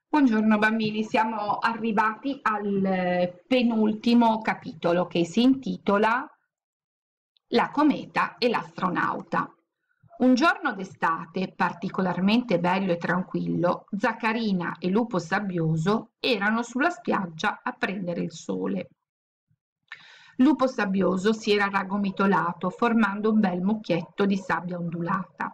Buongiorno bambini, siamo arrivati al penultimo capitolo che si intitola La cometa e l'astronauta. Un giorno d'estate particolarmente bello e tranquillo, Zaccarina e Lupo Sabbioso erano sulla spiaggia a prendere il sole. Lupo Sabbioso si era raggomitolato formando un bel mucchietto di sabbia ondulata.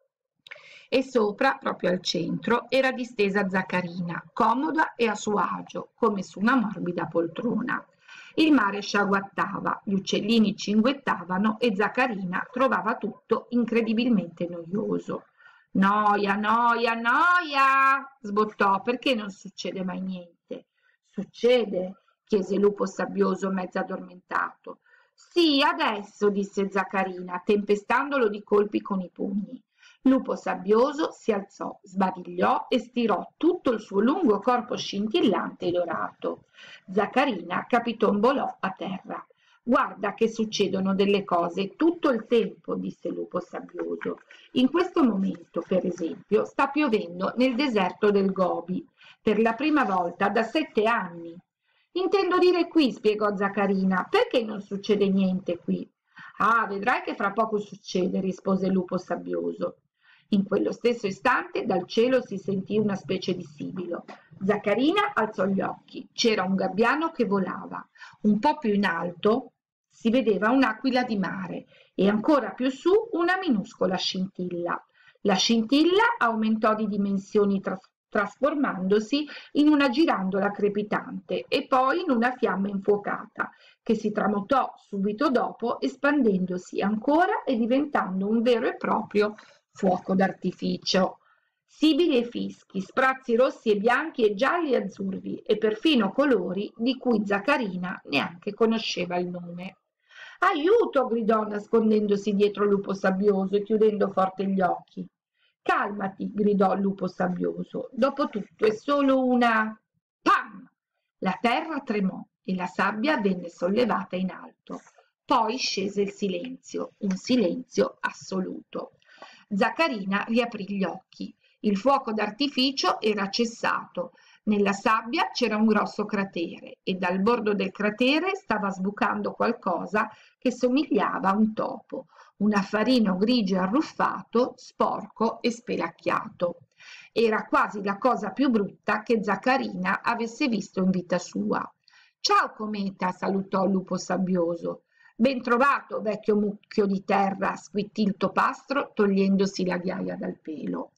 E sopra, proprio al centro, era distesa Zaccarina, comoda e a suo agio, come su una morbida poltrona. Il mare sciaguattava, gli uccellini cinguettavano e Zaccarina trovava tutto incredibilmente noioso. Noia, noia, noia! Sbottò, perché non succede mai niente? Succede? Chiese Lupo Sabbioso, mezzo addormentato. Sì, adesso, disse Zaccarina, tempestandolo di colpi con i pugni. Lupo Sabbioso si alzò, sbadigliò e stirò tutto il suo lungo corpo scintillante e dorato. Zaccarina capitombolò a terra. Guarda che succedono delle cose tutto il tempo, disse Lupo Sabbioso. In questo momento, per esempio, sta piovendo nel deserto del Gobi, per la prima volta da 7 anni. Intendo dire qui, spiegò Zaccarina, perché non succede niente qui? Ah, vedrai che fra poco succede, rispose Lupo Sabbioso. In quello stesso istante dal cielo si sentì una specie di sibilo. Zaccarina alzò gli occhi. C'era un gabbiano che volava. Un po' più in alto si vedeva un'aquila di mare e ancora più su una minuscola scintilla. La scintilla aumentò di dimensioni trasformandosi in una girandola crepitante e poi in una fiamma infuocata che si tramutò subito dopo espandendosi ancora e diventando un vero e proprio fuoco d'artificio. Sibili e fischi, sprazzi rossi e bianchi e gialli e azzurri e perfino colori di cui Zaccarina neanche conosceva il nome. Aiuto! Gridò nascondendosi dietro Lupo Sabbioso e chiudendo forte gli occhi. Calmati! Gridò Lupo Sabbioso. Dopotutto è solo una... Pam! La terra tremò e la sabbia venne sollevata in alto. Poi scese il silenzio, un silenzio assoluto. Zaccarina riaprì gli occhi. Il fuoco d'artificio era cessato. Nella sabbia c'era un grosso cratere e dal bordo del cratere stava sbucando qualcosa che somigliava a un topo, un affarino grigio e arruffato, sporco e spelacchiato. Era quasi la cosa più brutta che Zaccarina avesse visto in vita sua. Ciao cometa, salutò Lupo Sabbioso. Ben trovato, vecchio mucchio di terra, squittì il topastro togliendosi la ghiaia dal pelo.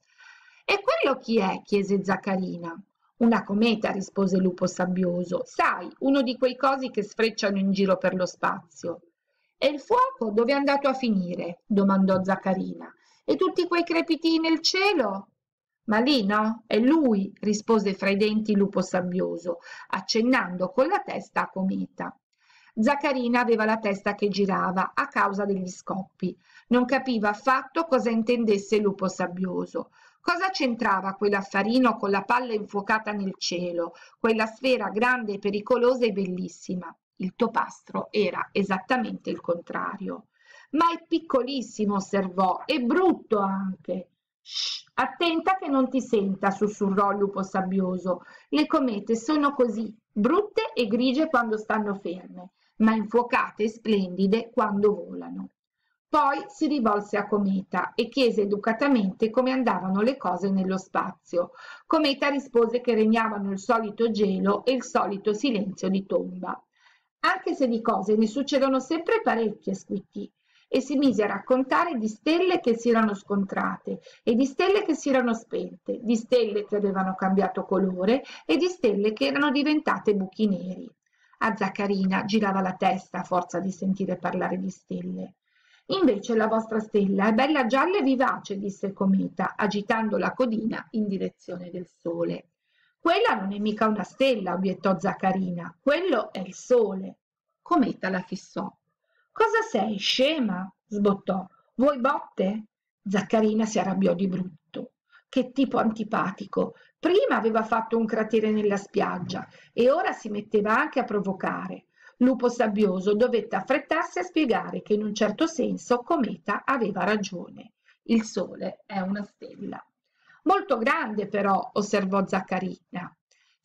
E quello chi è? Chiese Zaccarina. Una cometa, rispose Lupo Sabbioso. Sai, uno di quei cosi che sfrecciano in giro per lo spazio. E il fuoco dove è andato a finire? Domandò Zaccarina. E tutti quei crepiti nel cielo? Ma lì no, è lui, rispose fra i denti Lupo Sabbioso, accennando con la testa a cometa. Zaccarina aveva la testa che girava a causa degli scoppi. Non capiva affatto cosa intendesse Lupo Sabbioso. Cosa c'entrava quell'affarino con la palla infuocata nel cielo, quella sfera grande e pericolosa e bellissima? Il topastro era esattamente il contrario. Ma è piccolissimo, osservò, e brutto anche. Shh, attenta che non ti senta, sussurrò il Lupo Sabbioso. Le comete sono così, brutte e grigie quando stanno ferme, ma infuocate e splendide quando volano. Poi si rivolse a Cometa e chiese educatamente come andavano le cose nello spazio. Cometa rispose che regnavano il solito gelo e il solito silenzio di tomba. Anche se di cose ne succedono sempre parecchie, squittì, e si mise a raccontare di stelle che si erano scontrate e di stelle che si erano spente, di stelle che avevano cambiato colore e di stelle che erano diventate buchi neri. A Zaccarina girava la testa a forza di sentire parlare di stelle. Invece la vostra stella è bella gialla e vivace, disse il cometa, agitando la codina in direzione del sole. Quella non è mica una stella, obiettò Zaccarina, quello è il sole. Cometa la fissò. Cosa sei, scema? Sbottò. Vuoi botte? Zaccarina si arrabbiò di brutto. Che tipo antipatico. Prima aveva fatto un cratere nella spiaggia e ora si metteva anche a provocare. Lupo Sabbioso dovette affrettarsi a spiegare che in un certo senso Cometa aveva ragione. Il sole è una stella. Molto grande però, osservò Zaccarina.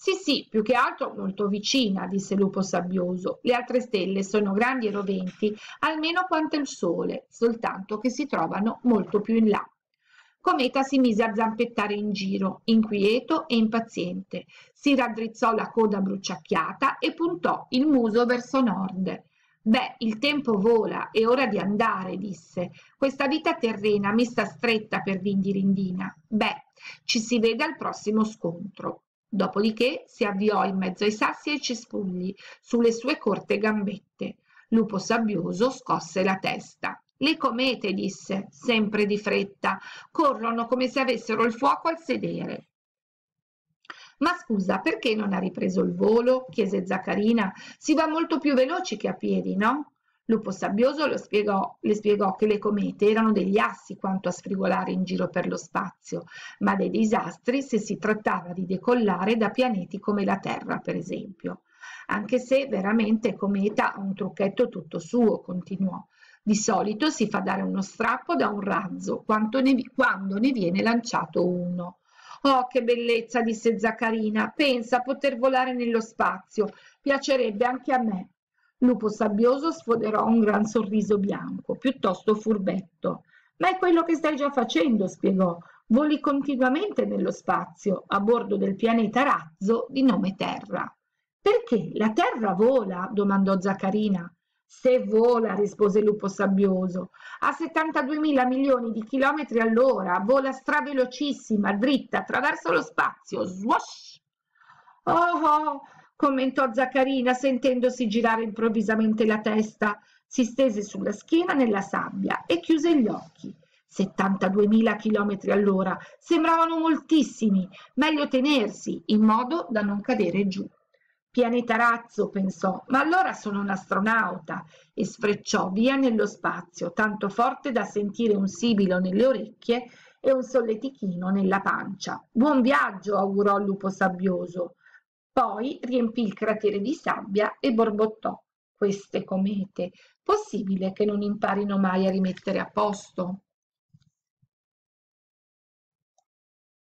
Sì, più che altro molto vicina, disse Lupo Sabbioso. Le altre stelle sono grandi e roventi, almeno quanto il Sole, soltanto che si trovano molto più in là. Cometa si mise a zampettare in giro, inquieto e impaziente. Si raddrizzò la coda bruciacchiata e puntò il muso verso nord. Beh, il tempo vola, è ora di andare, disse. Questa vita terrena mi sta stretta per dindirindina. Beh, ci si vede al prossimo scontro. Dopodiché si avviò in mezzo ai sassi e ai cespugli, sulle sue corte gambette. Lupo Sabbioso scosse la testa. Le comete, disse, sempre di fretta, corrono come se avessero il fuoco al sedere. Ma scusa, perché non ha ripreso il volo? Chiese Zaccarina. Si va molto più veloci che a piedi, no? Lupo Sabbioso le spiegò che le comete erano degli assi quanto a sfrigolare in giro per lo spazio, ma dei disastri se si trattava di decollare da pianeti come la Terra, per esempio. Anche se veramente Cometa ha un trucchetto tutto suo, continuò. Di solito si fa dare uno strappo da un razzo quando ne viene lanciato uno. Oh, che bellezza, disse Zaccarina. Pensa a poter volare nello spazio. Piacerebbe anche a me. Lupo Sabbioso sfoderò un gran sorriso bianco, piuttosto furbetto. Ma è quello che stai già facendo, spiegò. Voli continuamente nello spazio, a bordo del pianeta razzo di nome Terra. Perché? La Terra vola? Domandò Zaccarina. Se vola, rispose Lupo Sabbioso, a 72.000 milioni di chilometri all'ora, vola stravelocissima, dritta, attraverso lo spazio. Swash! Oh, commentò Zaccarina sentendosi girare improvvisamente la testa. Si stese sulla schiena nella sabbia e chiuse gli occhi. 72.000 chilometri all'ora sembravano moltissimi, meglio tenersi in modo da non cadere giù. Pianeta razzo, pensò, ma allora sono un astronauta, e sfrecciò via nello spazio, tanto forte da sentire un sibilo nelle orecchie e un solletichino nella pancia. Buon viaggio, augurò il Lupo Sabbioso. Poi riempì il cratere di sabbia e borbottò. Queste comete, possibile che non imparino mai a rimettere a posto?